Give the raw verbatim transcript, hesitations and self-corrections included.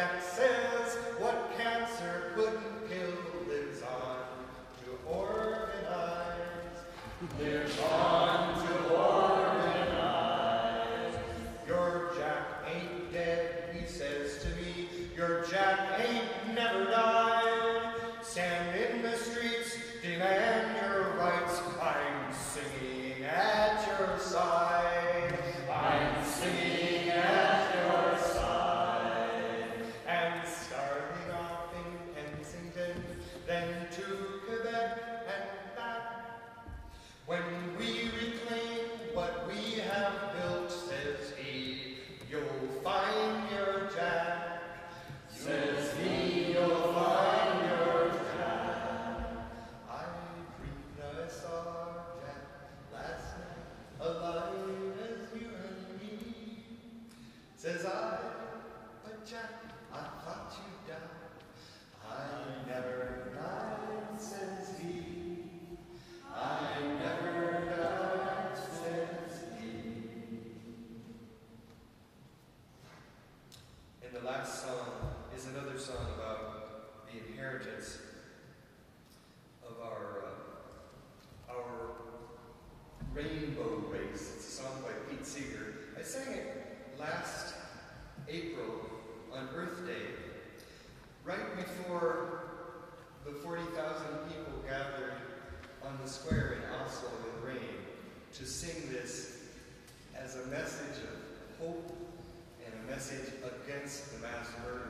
Jack says what cancer couldn't kill lives on to organize. Lives on to organize. Your Jack ain't dead, he says to me. Your Jack ain't never died. Stand in the streets, demand your rights. I'm singing at your side. I'm singing at your side. And starting off in Kensington, then to Quebec and back. When we reclaim what we have built, says he, you'll find your Jack. Says he, you'll find your Jack. I dreamed I saw Jack last night, alive as you and me. Says I, but Jack, I thought you died. I never died, says he. I never died, says he. And the last song is another song about the inheritance of our uh, our rainbow race. It's a song by Pete Seeger. I sang it last April on Earth Day, right before the forty thousand people gathered on the square in Oslo in rain to sing this as a message of hope and a message against the mass murder